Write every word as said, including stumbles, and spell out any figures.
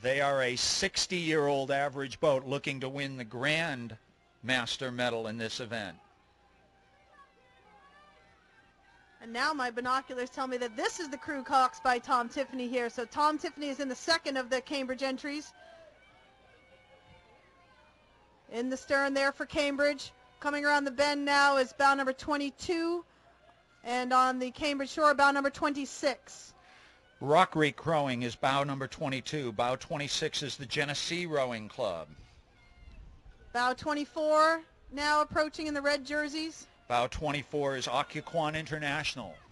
They are a sixty-year-old average boat looking to win the Grand Master medal in this event. And now my binoculars tell me that this is the crew cox by Tom Tiffany here. So Tom Tiffany is in the second of the Cambridge entries. In the stern there for Cambridge. Coming around the bend now is bow number twenty-two. And on the Cambridge shore, bow number twenty-six. Rock Creek Rowing is bow number twenty-two. Bow twenty-six is the Genesee Rowing Club. Bow twenty-four now approaching in the red jerseys. Bow twenty-four is Occoquan International.